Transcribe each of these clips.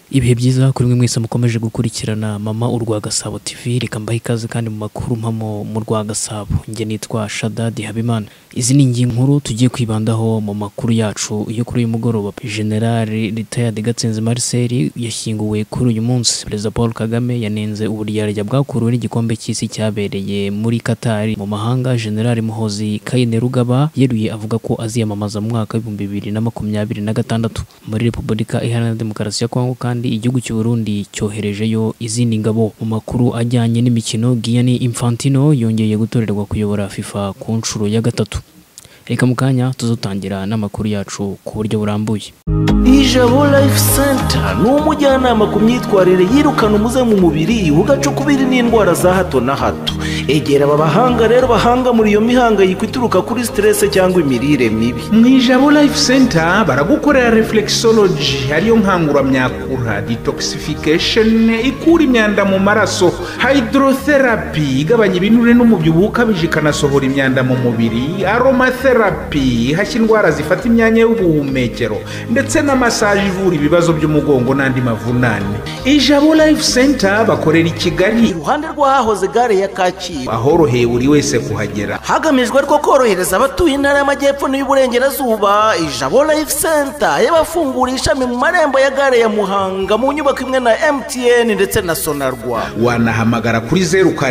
Ibihe byiza kuri mwe mwese mukomeje gukurikirana Mama Urwa Gasabo TV, reka mbahe ikaze kandi mu makuru mpamo mu Rwa Gasabo. Nge nitwa Shadadi Habimana. Izi ni ingingo nkuru tugiye kwibandaho mu makuru yacu yo kuri uyu mugoroba. General Retired Gatsinzi Marcel yashyinguwe kuri uyu munsi. Perezida Paul Kagame yanenze uburyarya bwakuruwe n'igikombe cy'isi cyabereye muri Qatar mu mahanga. General Muhozi Kainerugaba yeruye avuga ko aziyamamaza mu mwaka wa 2026 muri Repubulika Iharanira Demokarasi ya Kongo, kandi igihugu cy'u Burundi cyoherejeyo izindi ngabo. Mu makuru ajyanye n'imikino, Gianni Infantino yongeye gutorerwa kuyobora FIFA ku nshuro ya gatatu. Reka mukanya tuzotangira n'amakuru yacu ku buryo burambuye. Ijabo Life Center ni umujyanama ku myitwarire yirukana umuze mu mubiri ugacukubiri n'indwara za hato na hato. Egera aba bahanga rero bahanga muri iyo mihangayiko ituruka kuri stress cyangwa imirire mibi. Mu Ijabo Life Center baragukorera reflexology, ariyo nkanguramyakura, detoxification ikura imyanda mu maraso, hydrotherapy igabanya ibinure n'umubyibuho ukabije ikanasohora imyanda mu mubiri, aromatherapy ihashya indwara zifata imyanya y'ubuhumekero, ndetse na massage ivura ibibazo by'umugongo n'andi mavunane. Ijabo Life Center bakorera i Kigali Iruhande rw'ahahoze gare ya Kacyiru, ahoroheye buri wese kuhagera, hagamijwe rwo korohereza abatuye intara y'Amajyepfo n'Iburengerazuba. Ijabo Life Center yabafungura ishami mu marembo ya gare ya Muhanga mu nyubako imwe na MTN ndetse na Sonarwa. wanahamagara kuri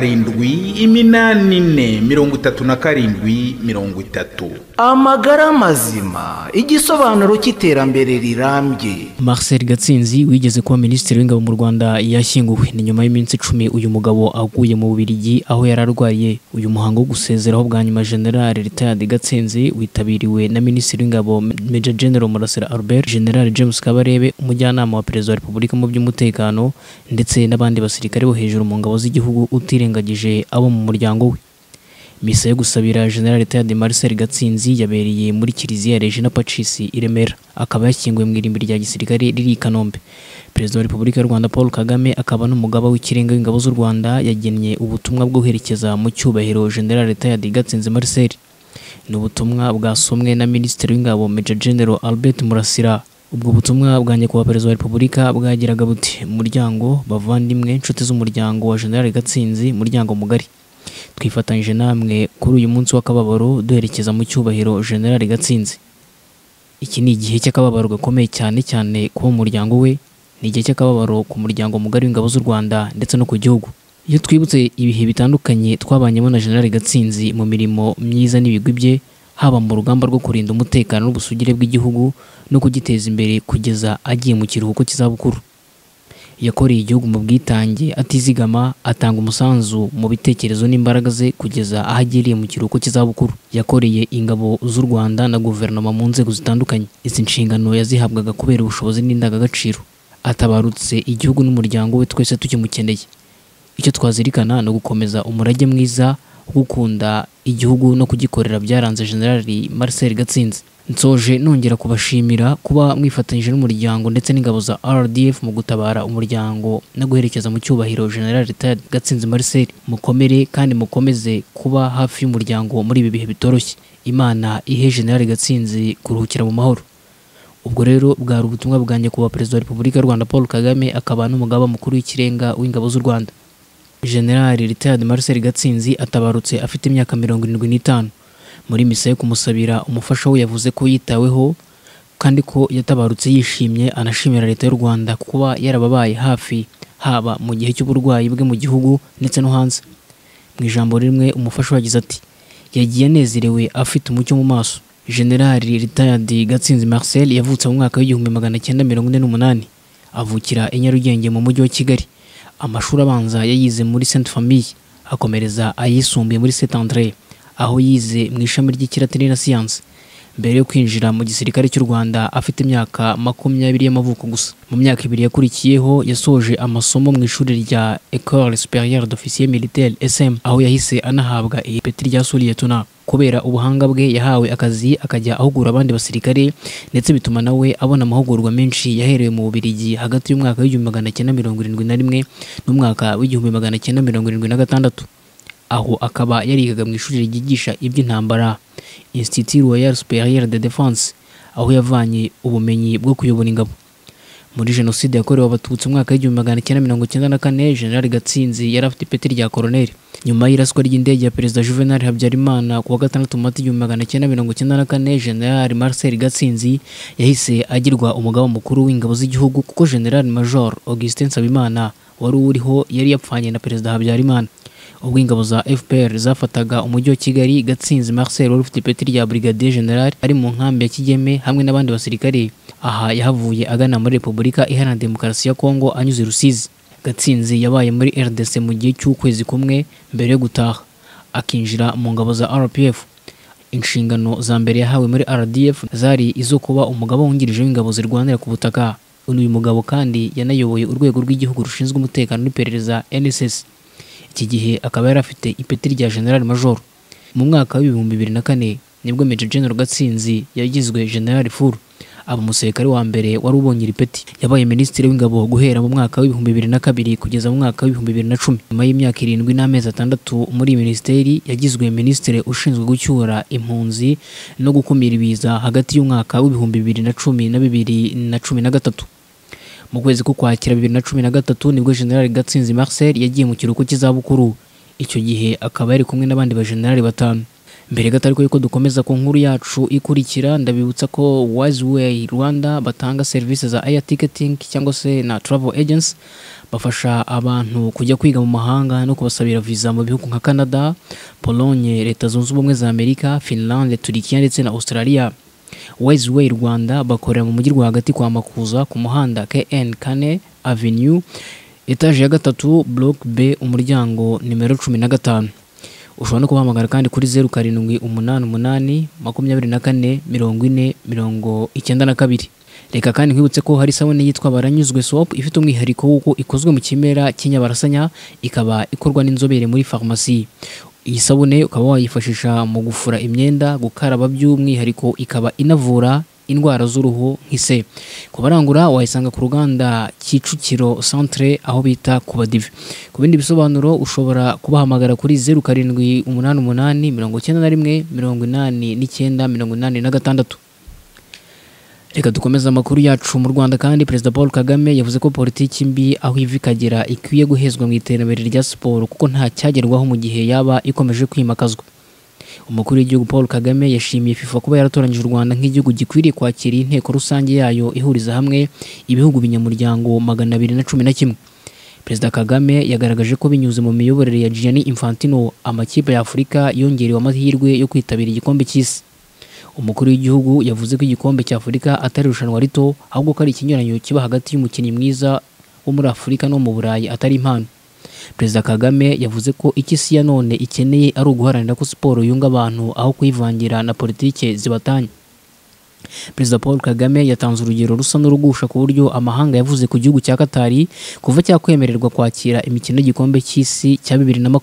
0784373030. Amagara mazima, igisobanuro cy'iterambere rirambye. Marcel Gatsinzi wigeze kuba minisitiri w'ingabo mu Rwanda yashyinguwe. Ni nyuma y'iminsi 10 uyu mugabo aguye mu Bubiligi aho yararwariye. Uyu muhango wo gusezeraho bwa nyuma General Retired Gatsinzi witabiriwe na minisitiri w'ingabo Major General Murasira Albert, General James Kabarebe umujyanama wa Perezida wa Repubulika mu by'umutekano, ndetse n'abandi basirikare bo hejuru mu ngabo z'igihugu, utirengagije abo mu muryango we. Misa yo gusabira General Retired Marcel Gatsinzi yabereye muri Kiliziya Regina Pacis i Remera. Akaba yashyinguwe mu irimbi rya gisirikare riri i Kanombe. Perezida wa Repubulika y'u Rwanda Paul Kagame akaba n'umugaba w'ikirenga w'ingabo z'u Rwanda yagennye ubutumwa bwo guherekeza mu cyubahiro General Retired Gatsinzi Marcel. Ni ubutumwa bwasomwe na Minisitiri w'Ingabo Major General Albert Murasira. Ubwo butumwa bwa nyakubahwa Perezida wa Repubulika bwagiraga buti: "Muryango, bavandimwe, inshuti z'umuryango wa General Gatsinzi, muryango mugari, twifatanyije namwe kuri uyu munsi w'akababaro duherekeza mu cyubahiro General Gatsinzi. Iki ni igihe cy'akababaro gakomeye cyane cyane ku muryango we, ni igihe cy'akababaro ku muryango mugari w'ingabo z'u Rwanda ndetse no ku gihugu. Iyo twibutse ibihe bitandukanye twabanyemo na General Gatsinzi mu mirimo myiza n'ibigwi bye, haba mu rugamba rwo kurinda umutekano n'ubusugire bw'igihugu no kugiteza imbere kugeza agiye mu kiruhuko cy'izabukuru. Yakoreye igihugu mu bwitange atizigama, atanga umusanzu mu bitekerezo n'imbaraga ze kugeza aho agiriye mu kiruhuko cy'izabukuru. Yakoreye ingabo z'u Rwanda na guverinoma mu nzego zitandukanye. Izi nshingano yazihabwaga kubera ubushobozi n'indangagaciro. Atabarutse igihugu n'umuryango we twese tukimukeneye. Icyo twazirikana no gukomeza umurage mwiza wo gukunda igihugu no kugikorera byaranze General Marcel Gatsinzi. Nsoje nongera kubashimira kuba mwifatanyije n'umuryango ndetse n'ingabo za RDF mu gutabara umuryango no guherekeza mu cyubahiro General Retired Gatsinzi Marcel. Mukomere kandi mukomeze kuba hafi y'umuryango muri ibi bihe bitoroshye. Imana ihe General Gatsinzi kuruhukira mu mahoro." Ubwo rero bwari ubutumwa bwanjye kuba Perezida wa Repubulika y'u Rwanda Paul Kagame akaba n'umugaba mukuru w'ikirenga w'ingabo z'u Rwanda. General Retired Marcel Gatsinzi atabarutse afite imyaka 75. Muri misa yo kumusabira umufasha we yavuze ko yitaweho kandi ko yatabarutse yishimye, anashimira leta y'u Rwanda kuba yarababaye hafi haba mu gihe cy'uburwayi bwe mu gihugu ndetse no hanze. Mu ijambo rimwe umufasha yagize ati: "Yagiye anezerewe afite umucyo mu maso." General Retired Gatsinzi Marcel yavutse mu mwaka w'1948, avukira i Nyarugenge mu mujyi wa Kigali. Amashuri abanza yayize muri Sainte Famille, akomereza ayisumbuye muri Saint André, aho yize mu ishami ry'ikilatini na siyansi. Mbere yo kwinjira mu gisirikare cy'u Rwanda afite imyaka 20 y'amavuko gusa. Mu myaka 2 yakurikiyeho yasoje amasomo mu ishuri rya École Supérieure d'Officiers Militaires SM, aho yahise anahabwa ipeti rya Sous-Lieutenant. Kubera ubuhanga bwe yahawe akazi akajya ahugura abandi basirikare, ndetse bituma nawe abona amahugurwa menshi yaherewe mu Bubiligi hagati y'umwaka w'1971 n'umwaka w'1976. Aho akaba yarigaga mu ishuri ryigisha iby'intambara Institut Royal Supérieur de Défense, aho yavanye ubumenyi bwo kuyobora ingabo. Muri jenoside yakorewe abatutsi mu mwaka w'1994 General Gatsinzi yari afite ipeti rya koloneli. Nyuma y'iraswa ry'indege ya Perezida Juvenal Habyarimana ku wa 6 Mata 1994, General Marcel Gatsinzi yahise agirwa umugaba mukuru w'ingabo z'igihugu kuko General Major Augustin Nsabimana wari uriho yari yapfanye na Perezida Habyarimana. Ubwo ingabo za FPR zafataga umujyi wa Kigali, Gatsinzi Marcel wari ufite ipeti rya Brigadier General ari mu nkambi ya Kigeme hamwe n'abandi basirikare. Aha yahavuye agana muri Repubulika Iharanira Demokarasi ya Kongo anyuze Rusizi. Gatsinzi yabaye muri RDC mu gihe cy'ukwezi kumwe mbere yo gutaha akinjira mu ngabo za RPF. Inshingano za mbere yahawe muri RDF zari izo kuba umugaba wungirije w'ingabo zirwanira ku butaka. Uyu mugabo kandi yanayoboye urwego rw'igihugu rushinzwe umutekano n'iperereza NSS. Iki gihe akaba yari afite ipeti rya General Major. Mu mwaka wa 2004 nibwo Major General Gatsinzi yagizwe General Furu, aba umusirikare wa mbere wari ubonye iri peti. Yabaye Minisitiri w'ingabo guhera mu mwaka wa 2002 kugeza mu mwaka wa 2010. Nyuma y'imyaka 7 n'amezi 6 muri ministeri, yagizwe Minisitiri ushinzwe gucyura impunzi no gukumira ibiza hagati y'umwaka wa 2010 na 2013. Mu kwezi k'Ukwakira 2013 nibwo General Gatsinzi Marcel yagiye mu kiruhuko cy'izabukuru. Icyo gihe akaba yari kumwe n'abandi ba generali 5. Mbere gato ariko yuko dukomeza ku nkuru yacu ikurikira, ndabibutsa ko Wiseway Rwanda batanga services za air ticketing cyangwa se na travel agents. Bafasha abantu kujya kwiga mu mahanga no kubasabira visa mu bihugu nka Canada, Pologne, Leta Zunze Ubumwe za Amerika, Finland, Turkiya ndetse na Australia. Wiseway Rwanda bakorera mu mujyi rwagati kwa Makuza ku muhanda KN Kane Avenue, etage ya 3, block B, umuryango nimero 15. Ushobora no kubahamagara kandi kuri 0788 24 40 92. Reka kandi nkwibutse ko hari sabune yitwa Baranyuzwe Soap ifite umwihariko w'uko ikozwe mu kimera cy'inyabarasanya, ikaba ikorwa n'inzobere muri farumasi. Iyi sabune ukaba wayifashisha mu gufura imyenda, gukaraba by'umwihariko, ikaba inavura indwara z'uruhu nk'ise. Kubarangura wayisanga ku ruganda Kicukiro Centre aho bita ku Badive. Ku bindi bisobanuro ushobora kubahamagara kuri 0788 91 89 86. Reka dukomeza amakuru yacu mu Rwanda kandi Perezida Paul Kagame yavuze ko politiki mbi aho iva ikagera ikwiye guhezwa mu iterambere rya siporo kuko nta cyagerwaho mu gihe yaba ikomeje kwimakazwa. Umukuru w'igihugu Paul Kagame yashimiye FIFA kuba yaratoranyije u Rwanda nk'igihugu gikwiriye kwakira inteko rusange yayo ihuriza hamwe ibihugu binyamuryango 211. Perezida Kagame yagaragaje ko binyuze mu miyoborere ya Gianni Infantino amakipe ya Afurika yongerewe amahirwe yo kwitabira igikombe cy'isi. Umukuru w'igihugu yavuze ko igikombe cya Afurika atari irushanwa rito, ahubwo ko ari ikinyuranyo kiba hagati y'umukinnyi mwiza wo muri Afurika no mu Burayi atari impano. Perezida Kagame yavuze ko isi ya none ikeneye ari uguharanira ko siporo yunga abantu aho kuyivangira na politike zibatanya. Perezida Paul Kagame yatanze urugero rusa n'urugusha ku buryo amahanga yavuze ku gihugu cya Katari kuva cyakwemererwa kwakira imikino y'igikombe cy'isi cya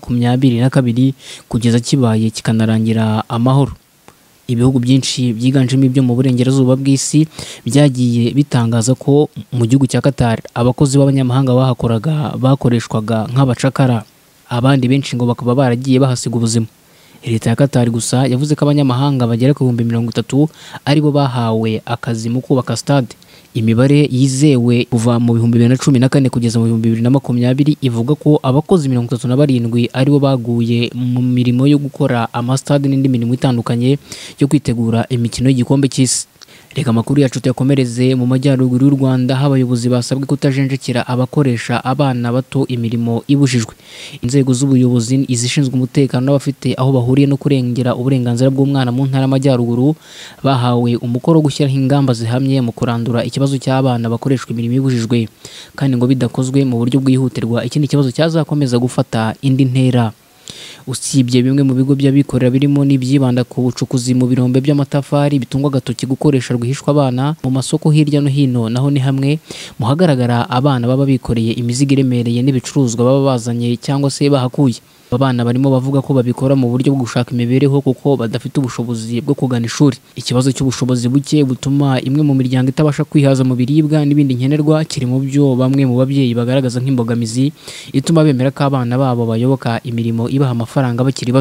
2022 kugeza kibaye kikanarangira amahoro. Ibihugu byinshi byiganjemo ibyo mu burengerazuba bw'isi byagiye bitangaza ko mu gihugu cya Qatar abakozi b'abanyamahanga bahakoraga bakoreshwaga nk'abacakara, abandi benshi ngo bakaba baragiye bahasiga ubuzima. Leta ya Qatar gusa yavuze ko abanyamahanga bagera ku 30,000 aribo bahawe akazi mu kubaka stade. Imibare yizewe kuva mu 2014 kugeza mu 2020 ivuga ko abakozi 37 aribo baguye mu mirimo yo gukora amastade n'indi mirimo itandukanye yo kwitegura imikino y'igikombe cy'isi. Reka makuru yacu tuyakomereze mu majyaruguru y'u Rwanda, abayobozi basabwe kutajenjekera abakoresha abana bato imirimo ibujijwe. Inzego z'ubuyobozi izishinzwe umutekano n'abafite aho bahuriye no kurengera uburenganzira bw'umwana mu ntara y'Amajyaruguru bahawe umukoro wo gushyiraho ingamba zihamye mu kurandura ikibazo cy'abana bakoreshwa imirimo ibujijwe, kandi ngo bidakozwe mu buryo bwihutirwa ikindi kibazo cyazakomeza gufata indi ntera. Usibye bimwe mu bigo by'abikorera birimo n'ibyibanda ku bucukuzi mu birombe by'amatafari bitungwa agatoki gukoresha rwihishwa abana mu masoko hirya no hino, naho ni hamwe mu hagaragara abana baba bikoreye imizigo iremereye n'ibicuruzwa baba bazanye cyangwa se bahakuye. Abana barimo bavuga ko babikora mu buryo bwo gushaka imibereho kuko badafite ubushobozi bwo kugana ishuri. Ikibazo cy'ubushobozi buke butuma imwe mu miryango itabasha kwihaza mu biribwa n'ibindi nkenerwa kiri mu byo bamwe mu babyeyi bagaragaza nk'imbogamizi ituma bemera ko abana babo bayoboka imirimo ibaha amafaranga bakiri bato.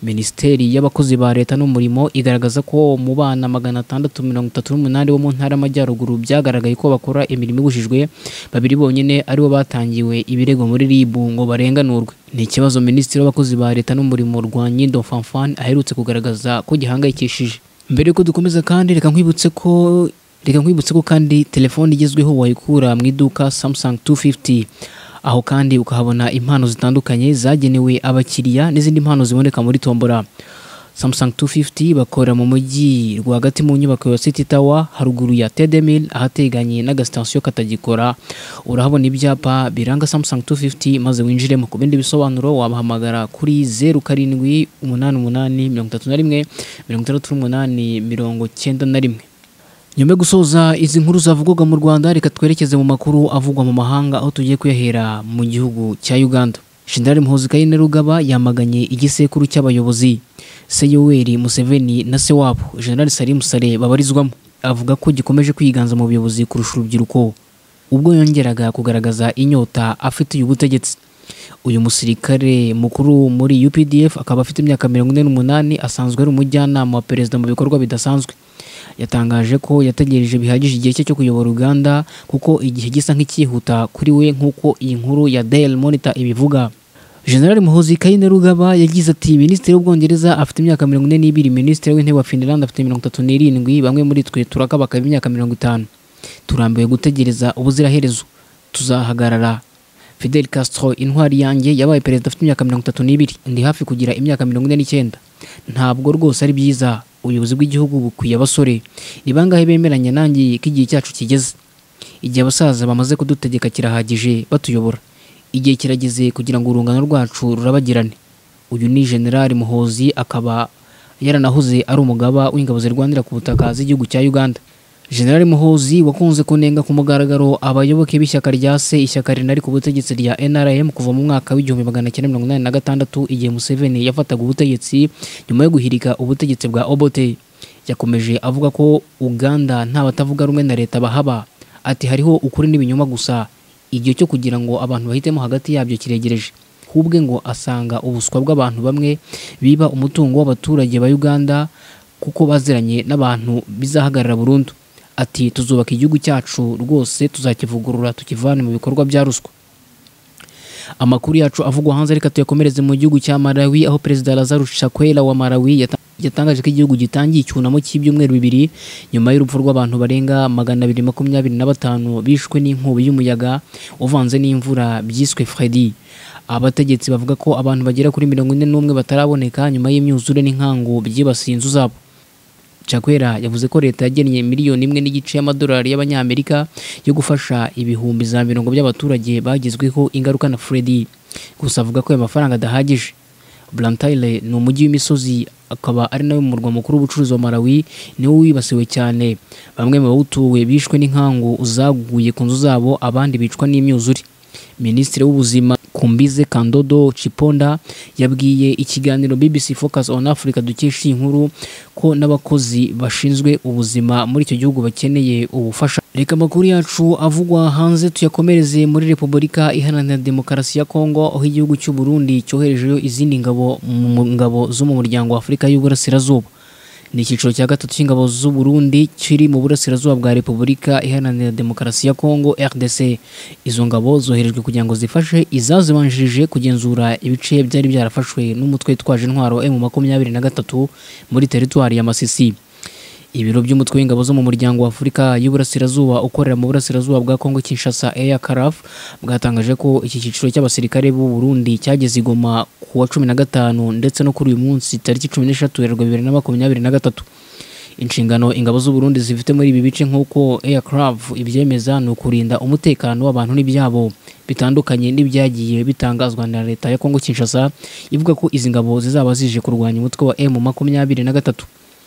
Minisiteri y'abakozi ba leta n'umurimo igaragaza ko mu bana 638 bo mu ntara y'Amajyaruguru byagaragaye ko bakora imirimo ibujijwe, babiri bonyine aribo batangiwe ibirego muri RIB ngo barenganurwe. Ni ikibazo Minisitiri w'abakozi ba leta n'umurimo Rwanyindo Fanfan aherutse kugaragaza ko gihangayikishije. Mbere yuko dukomeza kandi reka nkwibutse ko kandi telefone igezweho wayikura mu iduka Samsung 250, aho kandi ukahabona impano zitandukanye zagenewe abakiriya n'izindi mpano ziboneka muri tombora. Samsung 250 bakorera mu mujyi rwagati mu nyubako ya City Tower haruguru ya Tedemil ahateganye n'agasitasiyo katagikora. Urahabona ibyapa biranga Samsung 250 maze winjiremo. Ku bindi bisobanuro wabahamagara kuri 0788316891. Nyuma yo gusoza izi nkuru zavugwaga mu Rwanda, reka twerekeze mu makuru avugwa mu mahanga, aho tugiye kuyahera mu gihugu cya Uganda. Jenerali Muhoozi Kainerugaba yamaganye igisekuru cy'abayobozi se Yoweri Museveni na se wabo Jenerali Salim Saleh babarizwamo, avuga ko gikomeje kwiganza mu buyobozi kurusha urubyiruko, ubwo yongeraga kugaragaza inyota afitiye ubutegetsi. Uyu musirikare mukuru muri UPDF akaba afite imyaka 48, asanzwe ari umujyanama wa perezida mu bikorwa bidasanzwe. Yatangaje ko yategereje bihagije igihe cye cyo kuyobora Uganda kuko igihe gisa nk'ikihuta kuri we, nk'uko iyi nkuru ya Daily Monitor ibivuga. Jenerali Muhoozi Kainerugaba yagize ati, Minisitiri w'Ubwongereza afite imyaka 42, Minisitiri w'Intebe wa Finland afite 37, bamwe muri twe turakabaka imyaka 50. Turambiwe gutegereza ubuziraherezo, tuzahagarara. Fidel Castro intwari yanjye yabaye perezida afite imyaka 32, ndi hafi kugira imyaka 49. Ntabwo rwose ari byiza, ubuyobozi bw'igihugu bukwiye abasore. Ni bangahe bemeranya nanjye ko igihe cyacu kigeze? Igihe abasaza bamaze kudutegeka kirahagije batuyobora. Igihe kirageze kugira ngo urungano rwacu rurabagirane. Uyu ni Jenerali Muhoozi, akaba yaranahoze ari umugaba w'ingabo zirwanira ku butaka z'igihugu cya Uganda. Jenerali Muhoozi wakunze kunenga ku mugaragaro abayoboke b'ishyaka rya se, ishyaka rinari ku butegetsi rya NRM kuva mu mwaka w'1986 igihe Museveni yafataga ubutegetsi nyuma yo guhirika ubutegetsi bwa Obote. Yakomeje avuga ko Uganda nta batavuga rumwe na leta bahaba, ati hariho ukuri n'ibinyoma gusa, igihe cyo kugira ngo abantu bahitemo hagati yabyo kiregereje. Hubwe ngo asanga ubuswa bw'abantu bamwe biba umutungo w'abaturage ba Uganda kuko baziranye n'abantu bizahagarara burundu. Ati tuzubaka igihugu cyacu rwose, tuzakivugurura tukivane mu bikorwa bya ruswa. Amakuru yacu avugwa hanze reka tuyakomereze mu gihugu cya Malawi, aho Perezida Lazarus Chakwera wa Malawi yatangaje ko igihugu gitangiye icyunamo cy'ibyumweru 2 nyuma y'urupfu rw'abantu barenga 225 bishwe n'inkubi y'umuyaga uvanze n'imvura byiswe Freddy. Abategetsi bavuga ko abantu bagera kuri 41 bataraboneka nyuma y'imyuzure n'inkangu byibasiye inzu zabo. Chakwera yavuze ko leta yagennye miliyoni 1.5 y'amadolari y'abanyamerika yo gufasha ibihumbi za 70 by'abaturage bagizweho ingaruka na Freddy. Gusa avuga ko aya mafaranga adahagije. Blantyre ni umujyi w'imisozi, akaba ari nawe murwa mukuru w'ubucuruzi wa Malawi, niwo wibasiwe cyane. Bamwe mu bawutuwe bishwe n'inkangu zaguye ku nzu zabo, abandi bicwa n'imyuzure. Minisitiri w'ubuzima Kumbize Kandodo Chiponda yabwiye ikiganiro BBC Focus on Africa dukesha inkuru ko n'abakozi bashinzwe ubuzima muri icyo gihugu bakeneye ubufasha. Reka makuru yacu avugwa hanze tuyakomereze muri Repubulika Iharanira Demokarasi ya Kongo, aho igihugu cy'u Burundi cyoherejeyo izindi ngabo zo mu muryango wa Afurika y'Uburasirazuba. Ni icyiciro cya gatatu cy'ingabo z'u Burundi kiri mu burasirazuba bwa Repubulika Iharanira Demokarasi ya Kongo RDC. Izo ngabo zoherejwe kugira ngo zifashe izazibanjirije kugenzura ibice byari byarafashwe n'umutwe witwaje intwaro M23 muri teritwari ya Masisi. Ibiro by'umutwe w'ingabo zo mu muryango wa Afurika y'Uburasirazuba ukorera mu burasirazuba bwa Kongo Kinshasa ACRF bwatangaje ko iki cyiciro cy'abasirikare b'u Burundi cyageze i Goma ku wa 15 ndetse no kuri uyu munsi tariki 16 2023. Inshingano ingabo z'u Burundi zifite muri ibi bice nk'uko ACRF ibyemeza ni ukurinda umutekano w'abantu n'ibyabo bitandukanye n'ibyagiye bitangazwa na leta ya Kongo Kinshasa ivuga ko izi ngabo zizaba zije kurwanya umutwe wa M23.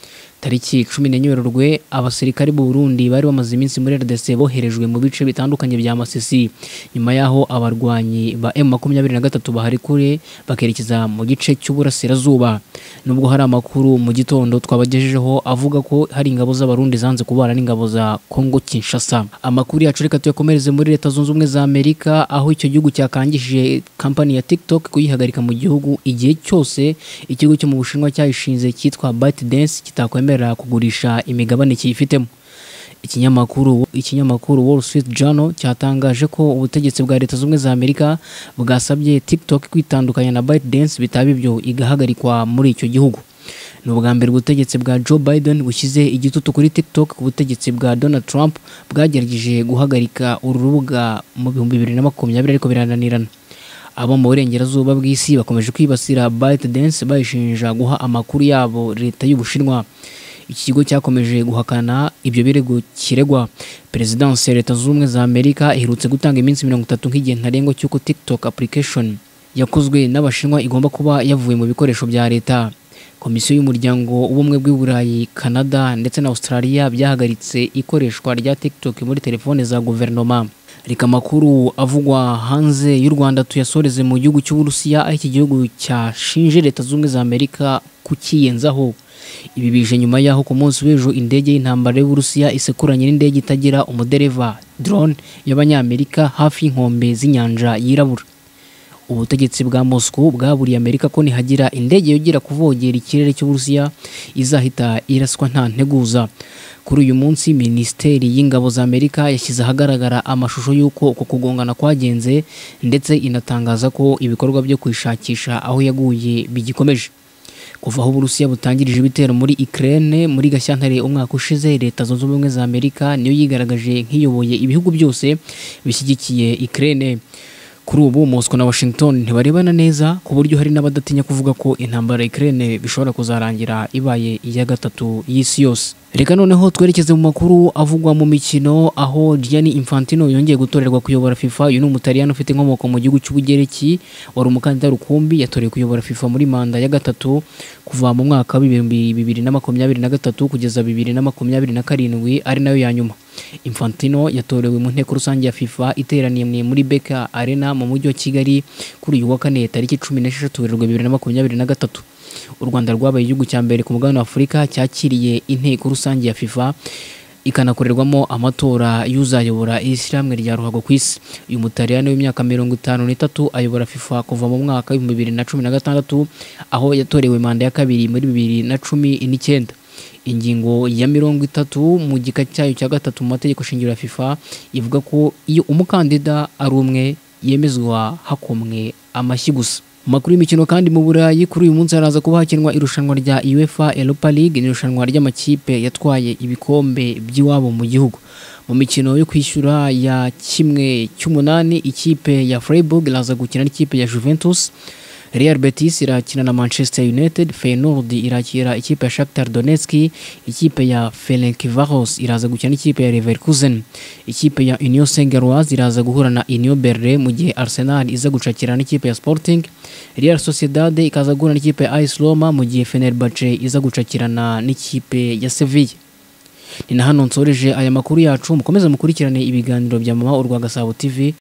tariki 14 Werurwe abasirikare b'u Burundi bari bamaze iminsi muri RDC boherejwe mu bice bitandukanye bya Masisi nyuma yaho abarwanyi ba M23 bahari kure bakerekeza mu gice cy'uburasirazuba. Nubwo hari amakuru mu gitondo twabagejejeho avuga ko hari ingabo z'abarundi zanze kubara n'ingabo za Kongo Kinshasa. Amakuru yacu reka tuyakomereze muri Leta Zunze Ubumwe za Amerika aho icyo gihugu cyakangishije kampani ya TikTok kuyihagarika mu gihugu igihe cyose ikigo cyo mu Bushinwa cyayishinze cyitwa ByteDance kitakwemerera kugurisha imigabane kiyifitemo. Ikinyamakuru Wall Street Journal cyatangaje ko ubutegetsi bwa Leta Zunze Ubumwe za Amerika bwasabye TikTok kwitandukanya na ByteDance bitaba ibyo igahagarikwa muri icyo gihugu. Ni ubwa mbere ubutegetsi bwa Joe Biden bushyize igitutu kuri TikTok ku butegetsi bwa Donald Trump bwagerageje guhagarika uru rubuga mu 2020 ariko birananirana. Abo mu burengerazuba bw'isi bakomeje kwibasira ByteDance bayishinja guha amakuru yabo Leta y'Ubushinwa. Iki kigo cyakomeje guhakana ibyo birego kiregwa. Presidence ya Leta Zunze Ubumwe za Amerika iherutse gutanga iminsi 30 nk'igihe ntarengwa cy'uko TikTok application yakozwe n'Abashinwa igomba kuba yavuye mu bikoresho bya leta. Komisiyo y'Umuryango w'Ubumwe bw'i Burayi, Canada ndetse na Australia byahagaritse ikoreshwa rya TikTok muri telefone za guverinoma. Reka makuru avugwa hanze y'u Rwanda tuyasoreze mu gihugu cy'Uburusiya aho iki gihugu cyashinje Leta Zunze Ubumwe za Amerika kukiyenzaho. Ibi bije nyuma yaho ku munsi w'ejo indege y'intambara y'Uburusiya isekuranye n'indege itagira umudereva drone y'Abanyamerika hafi y'inkombe z'inyanja yirabura. Ubutegetsi bwa Moscow bwaburiye Amerika ko nihagira indege yogera kuvogera ikirere cy'Uburusiya izahita iraswa nta nteguza. Kuri uyu munsi Minisiteri y'Ingabo za Amerika yashyize ahagaragara amashusho y'uko uko kugongana kwagenze ndetse inatangaza ko ibikorwa byo kwishakisha aho yaguye bigikomeje. Kuva aho Uburusiya butangirije ibitero muri Ukraine muri Gashyantare umwaka ushize, Leta Zunze Ubumwe za Amerika niyo yigaragaje nk'iyoboye ibihugu byose bishyigikiye Ukraine. Kuri ubu Moscow na Washington ntibarebana neza ku buryo hari n'abadatinya kuvuga ko intambara ya Ukraine bishobora kuzarangira ibaye iya gatatu y'isi yose. Reka noneho twerekeze mu makuru avugwa mu mikino aho Gianni Infantino yongeye gutorerwa kuyobora FIFA. Uyu ni Umutaliyani ufite inkomoko mu gihugu cy'Ubugereki wari umukandida rukumbi yatorewe kuyobora FIFA muri manda ya gatatu kuva mu mwaka wa 2023 kugeza 2027 ari nayo ya nyuma. Infantino yatorewe mu nteko rusange ya FIFA iteraniye muri Beka Arena mu mujyi wa Kigali kuri uyu wa kane tariki 16 Werurwe 2023. U Rwanda rwabaye igihugu cya mbere ku mugabane wa Afurika cyakiriye inteko rusange ya FIFA ikanakorerwamo amatora y'uzayobora ishyirahamwe rya ruhago ku isi. Uyu Mutaliyani w'imyaka 53 ayobora FIFA kuva mu mwaka wa 2016 aho yatorewe manda ya kabiri muri 2019. Ingingo ya 30 mu gika cyayo cya gatatu mu mategeko shingiro ya FIFA ivuga ko iyo umukandida ari umwe yemezwa hakomwe amashyi gusa. Makuru y'imikino kandi mu Burayi kuri uyu munsi haraza kuba hakinwa irushanwa rya UEFA Europa League, irushanwa ry'amakipe yatwaye ibikombe by'iwabo mu gihugu. Mu mikino yo kwishyura ya 1/8 ikipe ya Freiburg iraza gukina n'ikipe ya Juventus. Real Betis irakina na Manchester United, Feyenoord irakira ikipe ya Shakhtar Donetsk, ikipe ya Ferencvaros iraza gukina n'ikipe ya Leverkusen, ikipe ya Union Saint-Gilloise iraza guhura na Union Berlin, mu gihe Arsenal iza gucakira n'ikipe ya Sporting, Real Sociedad ikaza guhura n'ikipe ya AS Roma, mu gihe Fenerbahce iza gucakirana n'ikipe ya Sevilla. Ni na hano nsoreje aya makuru yacu, mukomeze mukurikirane ibiganiro bya Mama Urwa Gasabo TV.